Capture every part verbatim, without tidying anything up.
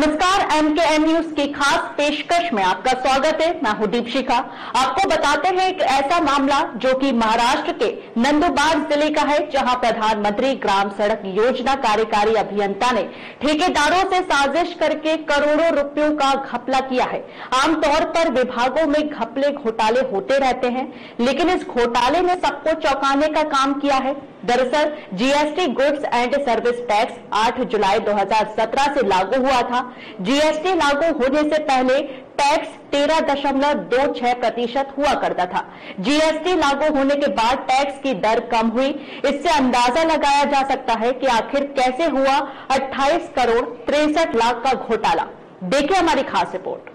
नमस्कार, MKN news की खास पेशकश में आपका स्वागत है। मैं हूं दीपशिखा। आपको बताते हैं एक ऐसा मामला जो कि महाराष्ट्र के नंदुरबार जिले का है, जहां प्रधानमंत्री ग्राम सड़क योजना कार्यकारी अभियंता ने ठेकेदारों से साजिश करके करोड़ों रुपयों का घपला किया है। आमतौर पर विभागों में घपले घोटाले होते रहते हैं, लेकिन इस घोटाले ने सबको चौंकाने का काम किया है। दरअसल GST goods and service tax आठ जुलाई दो हज़ार सत्रह से लागू हुआ था। जीएसटी लागू होने से पहले टैक्स तेरह दशमलव दो छह प्रतिशत हुआ करता था। जीएसटी लागू होने के बाद टैक्स की दर कम हुई। इससे अंदाजा लगाया जा सकता है कि आखिर कैसे हुआ अट्ठाईस करोड़ तिरसठ लाख का घोटाला। देखिए हमारी खास रिपोर्ट।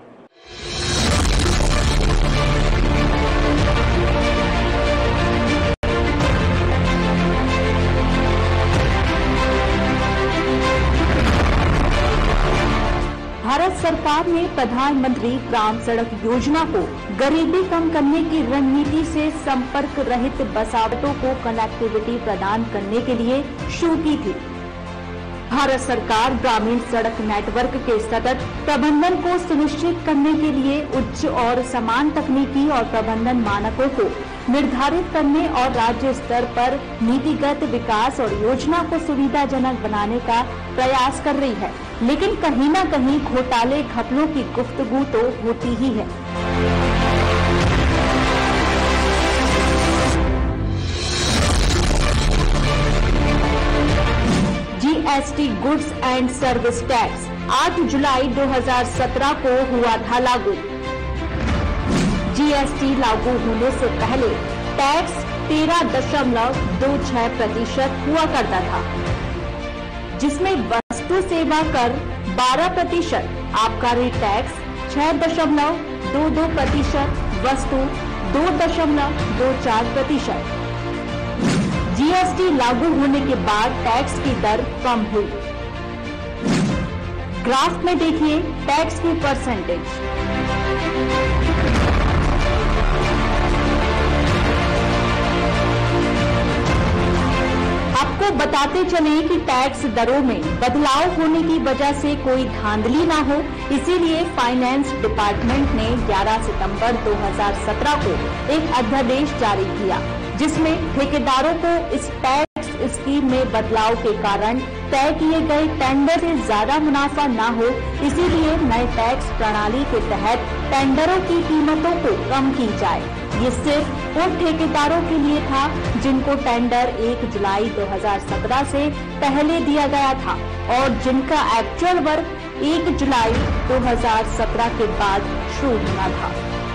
भारत सरकार ने प्रधानमंत्री ग्राम सड़क योजना को गरीबी कम करने की रणनीति से संपर्क रहित बसावटों को कनेक्टिविटी प्रदान करने के लिए शुरू की थी। भारत सरकार ग्रामीण सड़क नेटवर्क के सतत प्रबंधन को सुनिश्चित करने के लिए उच्च और समान तकनीकी और प्रबंधन मानकों को निर्धारित करने और राज्य स्तर पर नीतिगत विकास और योजना को सुविधाजनक बनाने का प्रयास कर रही है। लेकिन कहीं न कहीं घोटाले घपलों की गुफ्तगू तो होती ही है। GST goods and service tax आठ जुलाई दो हज़ार सत्रह को हुआ था लागू। जीएसटी लागू होने से पहले टैक्स तेरह दशमलव दो छह प्रतिशत हुआ करता था, जिसमें वस्तु सेवा कर बारह प्रतिशत, आबकारी टैक्स छह दशमलव दो दो प्रतिशत, वस्तु दो दशमलव दो चार प्रतिशत। जीएसटी लागू होने के बाद टैक्स की दर कम हुई। ग्राफ में देखिए टैक्स की परसेंटेज। आपको बताते चले कि टैक्स दरों में बदलाव होने की वजह से कोई धांधली ना हो, इसीलिए फाइनेंस डिपार्टमेंट ने ग्यारह सितंबर दो हज़ार सत्रह को एक अध्यादेश जारी किया, जिसमें ठेकेदारों को इस टैक्स स्कीम में बदलाव के कारण तय किए गए टेंडर से ज्यादा मुनाफा ना हो, इसीलिए नए टैक्स प्रणाली के तहत टेंडरों की कीमतों को कम की जाए। ये सिर्फ उन ठेकेदारों के लिए था जिनको टेंडर एक जुलाई दो हज़ार सत्रह से पहले दिया गया था और जिनका एक्चुअल वर्क एक जुलाई दो हज़ार सत्रह के बाद शुरू होना था।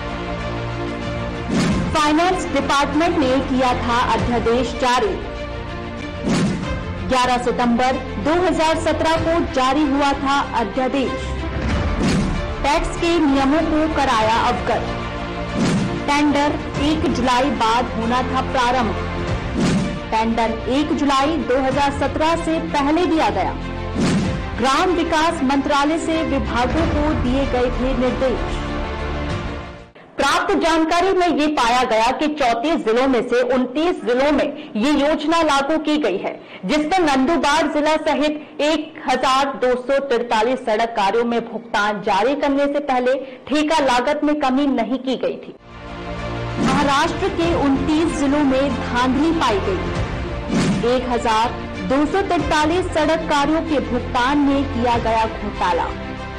फाइनेंस डिपार्टमेंट ने किया था अध्यादेश जारी। ग्यारह सितंबर दो हज़ार सत्रह को जारी हुआ था अध्यादेश। टैक्स के नियमों को कराया अवगत। टेंडर एक जुलाई बाद होना था प्रारंभ। टेंडर एक जुलाई दो हज़ार सत्रह से पहले दिया गया। ग्राम विकास मंत्रालय से विभागों को दिए गए थे निर्देश। प्राप्त जानकारी में ये पाया गया कि चौंतीस जिलों में से उनतीस जिलों में ये योजना लागू की गई है, जिसमें नंदुरबार जिला सहित एक हजार दो सौ तिरतालीस सड़क कार्यों में भुगतान जारी करने से पहले ठेका लागत में कमी नहीं की गई थी। महाराष्ट्र के उनतीस जिलों में धांधली पाई गई। एक हजार दो सौ तिरतालीस सड़क कार्यों के भुगतान में किया गया घोटाला।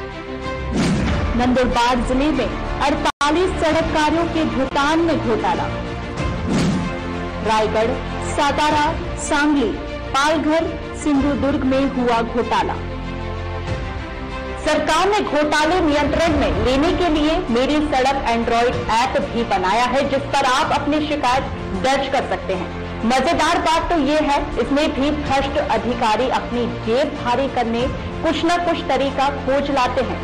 नंदुरबार जिले में अड़तालीस सड़क कार्यों के भुगतान में घोटाला। रायगढ़, सातारा, सांगली, पालघर, सिंधुदुर्ग में हुआ घोटाला। सरकार ने घोटाले नियंत्रण में लेने के लिए मेरी सड़क एंड्रॉइड ऐप भी बनाया है, जिस पर आप अपनी शिकायत दर्ज कर सकते हैं। मजेदार बात तो ये है, इसमें भी भ्रष्ट अधिकारी अपनी जेब भारी करने कुछ न कुछ तरीका खोज लाते हैं।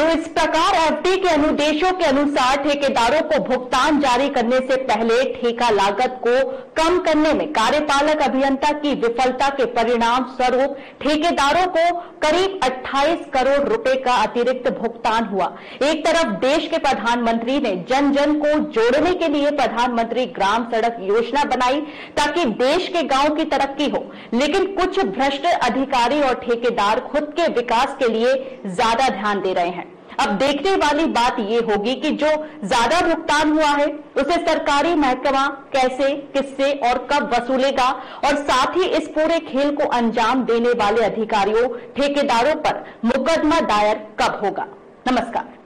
तो इस प्रकार एफडी के अनुदेशों के अनुसार ठेकेदारों को भुगतान जारी करने से पहले ठेका लागत को कम करने में कार्यपालक अभियंता की विफलता के परिणाम स्वरूप ठेकेदारों को करीब अट्ठाईस करोड़ रुपए का अतिरिक्त भुगतान हुआ। एक तरफ देश के प्रधानमंत्री ने जन जन को जोड़ने के लिए प्रधानमंत्री ग्राम सड़क योजना बनाई ताकि देश के गांव की तरक्की हो, लेकिन कुछ भ्रष्ट अधिकारी और ठेकेदार खुद के विकास के लिए ज्यादा ध्यान दे रहे हैं। अब देखने वाली बात यह होगी कि जो ज्यादा भुगतान हुआ है उसे सरकारी महकमा कैसे, किससे और कब वसूलेगा, और साथ ही इस पूरे खेल को अंजाम देने वाले अधिकारियों, ठेकेदारों पर मुकदमा दायर कब होगा। नमस्कार।